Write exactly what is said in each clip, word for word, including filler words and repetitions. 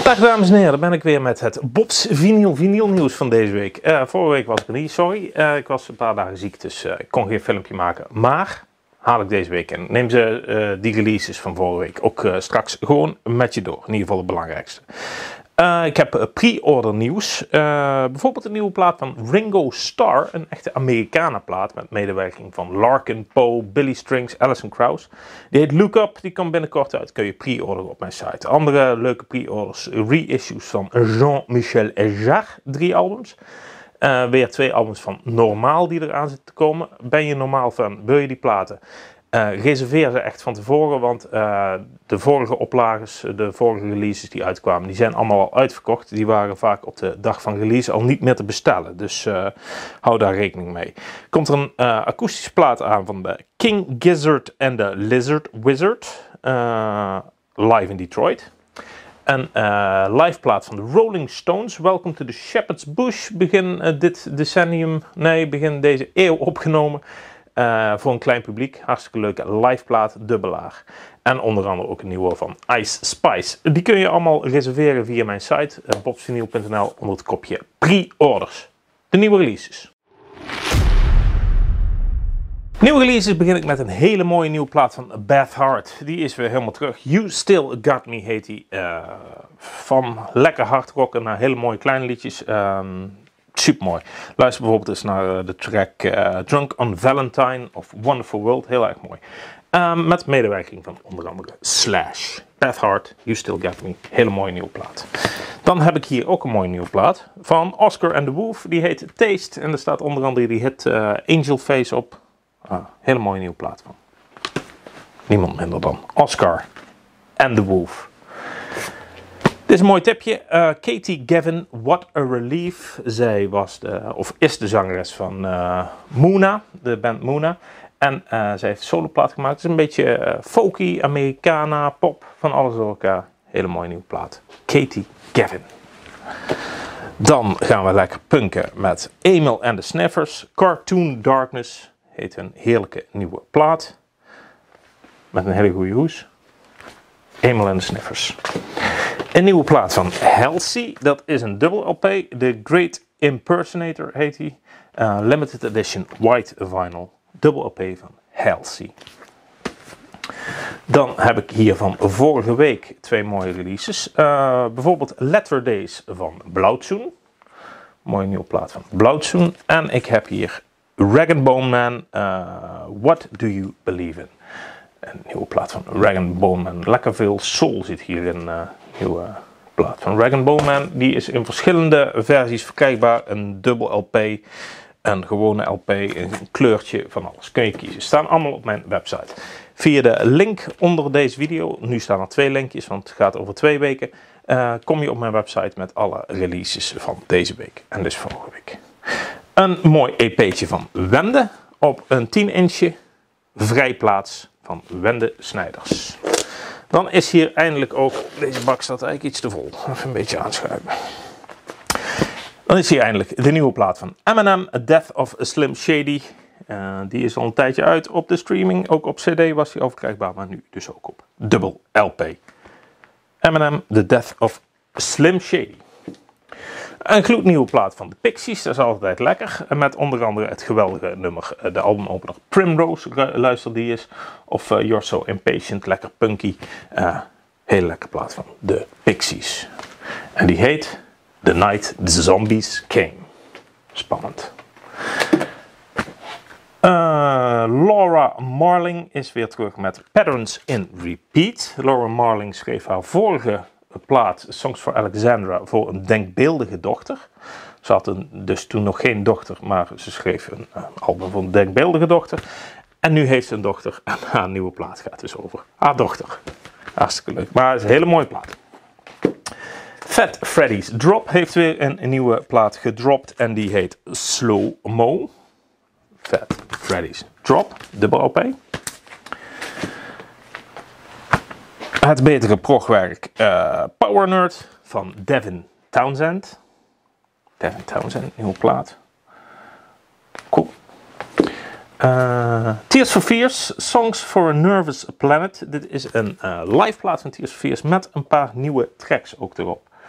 Dag dames en heren, dan ben ik weer met het Bob's Vinyl Vinyl nieuws van deze week. Uh, vorige week was ik er niet, sorry. Uh, ik was een paar dagen ziek, dus uh, ik kon geen filmpje maken. Maar haal ik deze week in. Neem ze uh, die releases van vorige week ook uh, straks gewoon met je door. In ieder geval het belangrijkste. Uh, ik heb uh, pre-order nieuws. Uh, bijvoorbeeld een nieuwe plaat van Ringo Starr. Een echte Americana plaat met medewerking van Larkin Poe, Billy Strings, Alison Krauss. Die heet Look Up. Die komt binnenkort uit. Kun je pre-orderen op mijn site. Andere leuke pre-orders. Reissues van Jean-Michel Jarre. Drie albums. Uh, weer twee albums van Normaal die eraan zitten te komen. Ben je Normaal fan? Wil je die platen? Uh, reserveer ze echt van tevoren, want uh, de vorige oplages, de vorige releases die uitkwamen, die zijn allemaal al uitverkocht. Die waren vaak op de dag van release al niet meer te bestellen, dus uh, hou daar rekening mee. Komt er een uh, akoestische plaat aan van de King Gizzard and the Lizard Wizard, uh, live in Detroit. Een uh, live plaat van de Rolling Stones, Welcome to the Shepherd's Bush, begin uh, dit decennium, nee, begin deze eeuw opgenomen. Uh, voor een klein publiek. Hartstikke leuke live plaat, dubbelaar. En onder andere ook een nieuwe van Ice Spice. Die kun je allemaal reserveren via mijn site uh, bobsvinyl punt n l onder het kopje pre-orders. De nieuwe releases. Nieuwe releases begin ik met een hele mooie nieuwe plaat van Beth Hart. Die is weer helemaal terug. You Still Got Me heet die. Uh, van lekker hardrocken naar hele mooie kleine liedjes. Um, Super mooi. Luister bijvoorbeeld eens naar de track uh, Drunk on Valentine of Wonderful World. Heel erg mooi. Um, met medewerking van onder andere Slash. Beth Hart, You Still Got Me. Hele mooie nieuwe plaat. Dan heb ik hier ook een mooie nieuwe plaat van Oscar and the Wolf. Die heet Taste. En er staat onder andere die hit uh, Angel Face op. Ah, hele mooie nieuwe plaat van. Niemand minder dan Oscar and the Wolf. Dit is een mooi tipje. Uh, Katie Gavin, What a Relief. Zij was de, of is de zangeres van uh, Muna, de band Muna. En uh, zij heeft een soloplaat gemaakt. Het is een beetje uh, folky, Americana, pop, van alles door elkaar. Hele mooie nieuwe plaat. Katie Gavin. Dan gaan we lekker punken met Emil and the Sniffers. Cartoon Darkness heet een heerlijke nieuwe plaat. Met een hele goede hoes. Emil and the Sniffers. Een nieuwe plaat van Halsey, dat is een dubbel L P, The Great Impersonator heet die. Uh, limited Edition White Vinyl, dubbel L P van Halsey. Dan heb ik hier van vorige week twee mooie releases. Uh, bijvoorbeeld Letter Days van Blauwtsoen. Mooie nieuwe plaat van Blauwtsoen. En ik heb hier Rag and Bone Man, uh, What Do You Believe In? Een nieuwe plaat van Rag and Bone Man. Lekker veel soul zit hier in. Uh, nieuwe plaat van Rag and Bone Man. Die is in verschillende versies verkrijgbaar. Een dubbel L P, een gewone L P, een kleurtje, van alles. Kun je kiezen. Staan allemaal op mijn website. Via de link onder deze video, nu staan er twee linkjes, want het gaat over twee weken, uh, kom je op mijn website met alle releases van deze week en dus vorige week. Een mooi E P'tje van Wende op een tien inchje vrijplaats van Wende Snijders. Dan is hier eindelijk ook, deze bak staat eigenlijk iets te vol, even een beetje aanschuiven. Dan is hier eindelijk de nieuwe plaat van Eminem, Death of Slim Shady. Uh, die is al een tijdje uit op de streaming, ook op C D was die overkrijgbaar, maar nu dus ook op dubbel L P. Eminem, The Death of Slim Shady. Een gloednieuwe plaat van de Pixies, dat is altijd lekker. Met onder andere het geweldige nummer, de albumopener Primrose, luister die eens. Of uh, You're So Impatient, lekker punky. Uh, hele lekker plaat van de Pixies. En die heet The Night the Zombies Came. Spannend. Uh, Laura Marling is weer terug met Patterns in Repeat. Laura Marling schreef haar vorige plaat Songs for Alexandra voor een denkbeeldige dochter. Ze had een, dus toen nog geen dochter, maar ze schreef een, een album voor een denkbeeldige dochter. En nu heeft ze een dochter en haar nieuwe plaat gaat dus over haar dochter. Hartstikke leuk, maar het is een hele mooie plaat. Fat Freddy's Drop heeft weer een, een nieuwe plaat gedropt en die heet Slow Mo. Fat Freddy's Drop, dubbel L P. Het betere progwerk uh, Power Nerd van Devin Townsend. Devin Townsend, nieuwe plaat. Cool. Uh, Tears for Fears, Songs for a Nervous Planet. Dit is een uh, live plaat van Tears for Fears met een paar nieuwe tracks ook erop.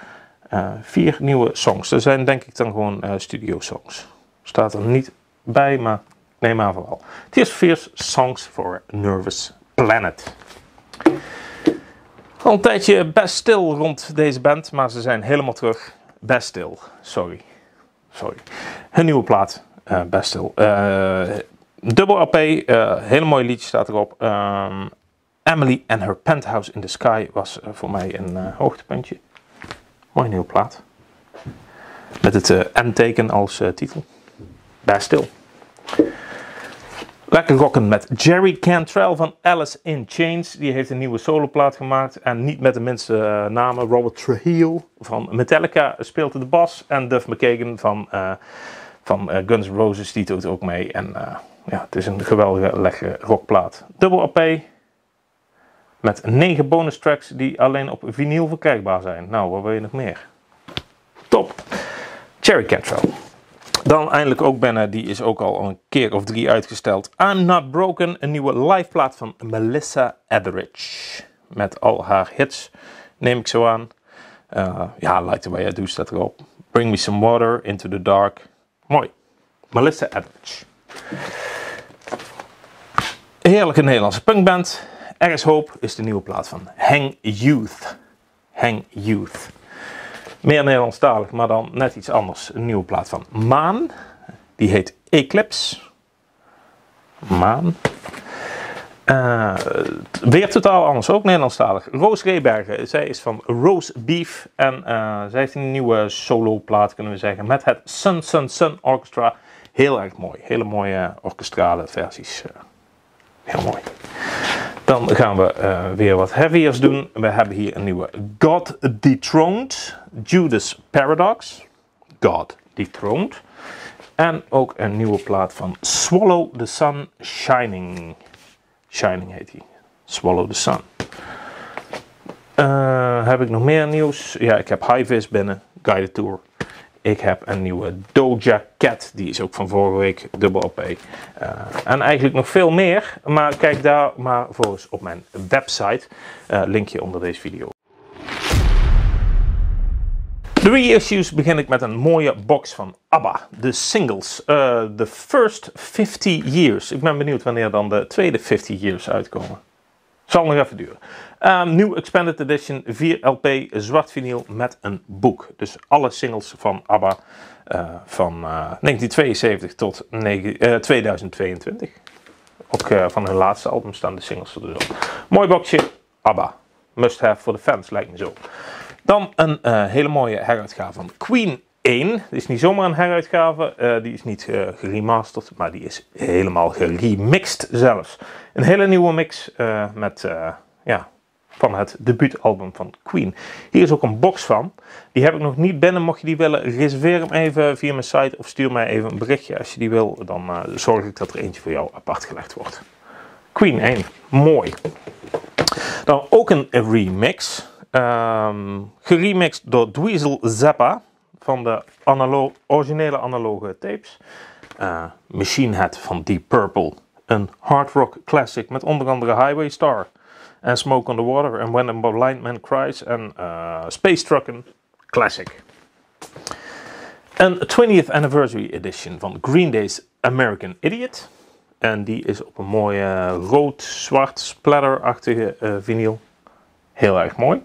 Uh, vier nieuwe songs. Dat zijn denk ik dan gewoon uh, studio songs. Staat er niet bij, maar neem aan van wel. Tears for Fears, Songs for a Nervous Planet. Al een tijdje best stil rond deze band, maar ze zijn helemaal terug. Best stil, sorry. Sorry. Hun nieuwe plaat, uh, best stil. Uh, dubbel L P, uh, hele mooie liedje staat erop. Um, Emily and Her Penthouse in the Sky was uh, voor mij een uh, hoogtepuntje. Mooie nieuwe plaat. Met het uh, M-teken als uh, titel. Best stil. Lekker rocken met Jerry Cantrell van Alice in Chains. Die heeft een nieuwe soloplaat gemaakt. En niet met de minste uh, namen. Robert Trujillo van Metallica speelt de bas. En Duff McKagan van, uh, van uh, Guns N' Roses die doet ook mee. En uh, ja, het is een geweldige lekkere rockplaat. Dubbel L P. Met negen bonus tracks die alleen op vinyl verkrijgbaar zijn. Nou, wat wil je nog meer? Top. Jerry Cantrell. Dan eindelijk ook bijna, die is ook al een keer of drie uitgesteld. I'm Not Broken, een nieuwe liveplaat van Melissa Etheridge. Met al haar hits, neem ik zo aan. Uh, ja, Like the Way I Do staat erop. Bring Me Some Water, Into the Dark. Mooi. Melissa Etheridge. Heerlijke Nederlandse punkband. Er is Hoop is de nieuwe plaat van Hang Youth. Hang Youth. Meer Nederlandstalig, maar dan net iets anders. Een nieuwe plaat van Maan. Die heet Eclipse. Maan. Uh, weer totaal anders, ook Nederlandstalig. Roos Rebergen, zij is van Rose Beef. En uh, zij heeft een nieuwe solo plaat, kunnen we zeggen. Met het Sun Sun Sun Orchestra. Heel erg mooi. Hele mooie orkestrale versies. Uh, heel mooi. Dan gaan we uh, weer wat heaviers doen. We hebben hier een nieuwe God Dethroned, Judas Paradox, God Dethroned. En ook een nieuwe plaat van Swallow the Sun Shining. Shining heet die. Swallow the Sun. Uh, heb ik nog meer nieuws? Ja, ik heb Hi-Vis binnen, Guided Tour. Ik heb een nieuwe Doja Cat, die is ook van vorige week, dubbel L P. Uh, en eigenlijk nog veel meer, maar kijk daar maar voor eens op mijn website. Uh, linkje onder deze video. De reissues begin ik met een mooie box van ABBA. De singles. Uh, The First fifty Years. Ik ben benieuwd wanneer dan de tweede fifty Years uitkomen. Zal nog even duren. Um, New Expanded Edition, vier L P, zwart vinyl met een boek. Dus alle singles van ABBA uh, van uh, negentien tweeënzeventig tot uh, tweeduizend tweeëntwintig. Ook uh, van hun laatste album staan de singles er dus op. Mooi boxje, ABBA. Must have voor de fans, lijkt me zo. Dan een uh, hele mooie heruitgave van Queen één. Dit is niet zomaar een heruitgave, uh, die is niet uh, geremasterd, maar die is helemaal geremixed zelfs. Een hele nieuwe mix uh, met, uh, ja, van het debuutalbum van Queen. Hier is ook een box van. Die heb ik nog niet binnen. Mocht je die willen, reserveer hem even via mijn site of stuur mij even een berichtje als je die wil. Dan uh, zorg ik dat er eentje voor jou apart gelegd wordt. Queen één, mooi. Dan ook een remix. Um, geremixed door Dweezil Zappa. Van de analo originele analoge tapes. Uh, Machine Head van Deep Purple. Een hard rock classic met onder andere Highway Star. En Smoke on the Water. En When a Blind Man Cries. En uh, Space Truckin'. Classic. Een twentieth Anniversary Edition van Green Day's American Idiot. En die is op een mooie rood-zwart splatter-achtige uh, vinyl. Heel erg mooi.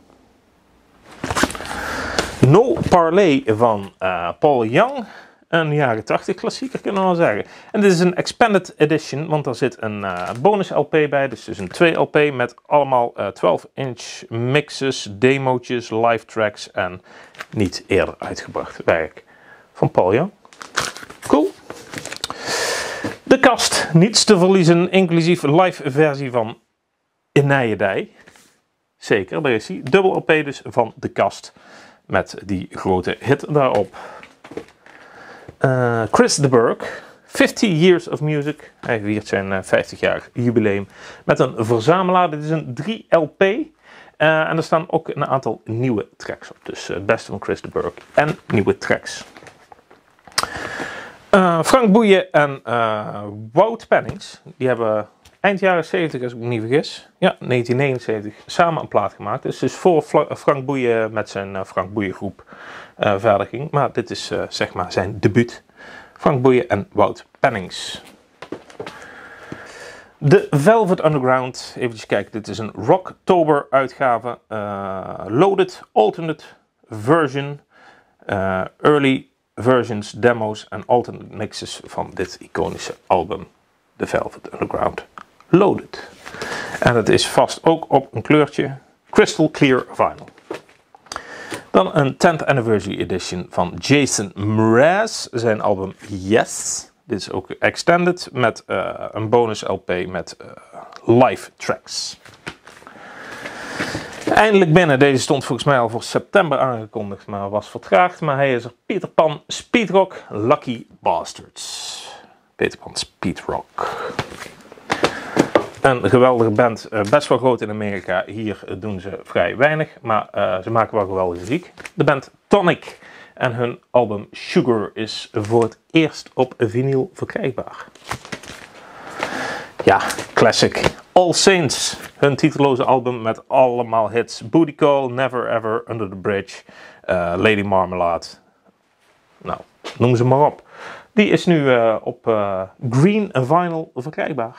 No Parley van uh, Paul Young. Een jaren tachtig klassieker kunnen we wel zeggen. En dit is een expanded edition, want er zit een uh, bonus L P bij. Dus het is een twee L P met allemaal uh, twaalf inch mixes, demo's, live tracks en niet eerder uitgebracht werk van Paul Young. Cool. De kast, niets te verliezen, inclusief live versie van Innijedij. Zeker, daar is hij. Dubbel L P dus van De Kast. Met die grote hit daarop. Uh, Chris de Burgh. fifty Years of Music. Hij viert zijn uh, vijftig jaar jubileum. Met een verzamelaar. Dit is een drie L P. Uh, en er staan ook een aantal nieuwe tracks op. Dus uh, het beste van Chris de Burgh. En nieuwe tracks. Uh, Frank Boeien en uh, Wout Pennings. Die hebben eind jaren zeventig, als ik me niet vergis. Ja, negentien negenenzeventig, samen een plaat gemaakt. Dus het is voor Frank Boeien met zijn uh, Frank Boeien groep uh, verder ging. Maar dit is uh, zeg maar zijn debuut. Frank Boeien en Wout Pennings. De Velvet Underground, even kijken, dit is een Rocktober uitgave. Uh, loaded, alternate version, uh, early versions, demo's en alternate mixes van dit iconische album. The Velvet Underground Loaded. En het is vast ook op een kleurtje Crystal Clear Vinyl. Dan een tenth Anniversary Edition van Jason Mraz, zijn album Yes. Dit is ook extended met uh, een bonus L P met uh, live tracks. Eindelijk binnen. Deze stond volgens mij al voor september aangekondigd, maar was vertraagd. Maar hij is er. Peter Pan Speedrock Lucky Bastards. Peter Pan Speedrock. Een geweldige band. Uh, best wel groot in Amerika. Hier doen ze vrij weinig, maar uh, ze maken wel geweldige muziek. De band Tonic. En hun album Sugar is voor het eerst op vinyl verkrijgbaar. Ja, classic. All Saints, hun titeloze album met allemaal hits. Booty Call, Never Ever, Under the Bridge, uh, Lady Marmalade. Nou, noem ze maar op. Die is nu uh, op uh, green vinyl verkrijgbaar.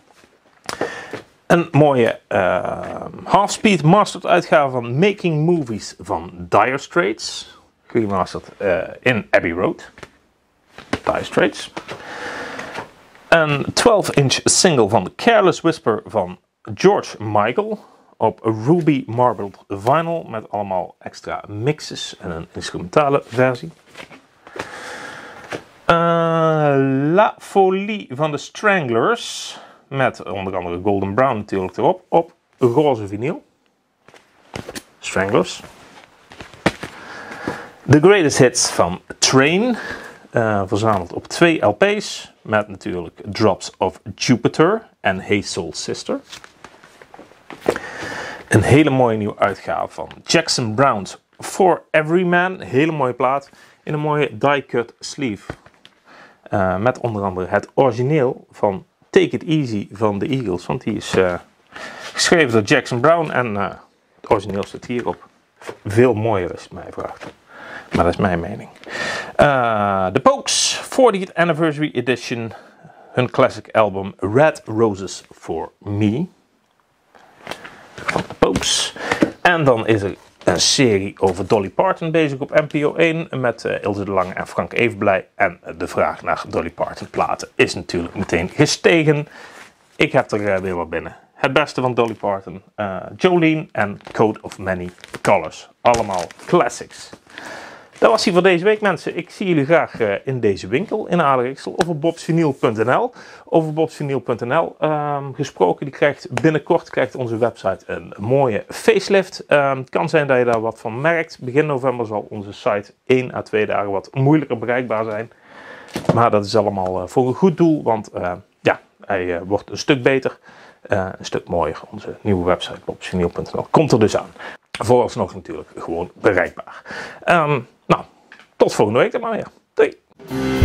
Een mooie uh, half-speed mastered uitgave van Making Movies van Dire Straits. Remasterd uh, in Abbey Road. Dire Straits. Een twaalf inch single van Careless Whisper van George Michael. Op Ruby Marbled Vinyl met allemaal extra mixes en een instrumentale versie. Uh, La Folie van de Stranglers. Met onder andere Golden Brown natuurlijk erop. Op roze vinyl. Stranglers. The Greatest Hits van Train, uh, verzameld op twee L P's, met natuurlijk Drops of Jupiter en Hey Soul Sister. Een hele mooie nieuwe uitgave van Jackson Browne's For Every Man, hele mooie plaat, in een mooie die-cut sleeve. Uh, met onder andere het origineel van Take It Easy van de Eagles, want die is uh, geschreven door Jackson Browne en uh, het origineel staat hierop. Veel mooier als je het mij vraagt. Maar dat is mijn mening. Uh, The Pokes, fortieth Anniversary Edition. Hun classic album Red Roses for Me. Van The Pokes. En dan is er een serie over Dolly Parton bezig op N P O één. Met uh, Ilse de Lange en Frank Evenblij. En de vraag naar Dolly Parton platen is natuurlijk meteen gestegen. Ik heb er uh, weer wat binnen. Het beste van Dolly Parton. Uh, Jolene en Code of Many Colors. Allemaal classics. Dat was hij voor deze week, mensen. Ik zie jullie graag uh, in deze winkel in Aardrijksel of op bobsvinyl punt n l. Over bobsvinyl punt n l um, gesproken, die krijgt binnenkort krijgt onze website een mooie facelift. Um, het kan zijn dat je daar wat van merkt. Begin november zal onze site één à twee dagen wat moeilijker bereikbaar zijn. Maar dat is allemaal uh, voor een goed doel, want uh, ja, hij uh, wordt een stuk beter, uh, een stuk mooier. Onze nieuwe website bobsvinyl punt n l komt er dus aan. Vooralsnog natuurlijk gewoon bereikbaar. Um, nou, tot volgende week dan maar weer. Doei!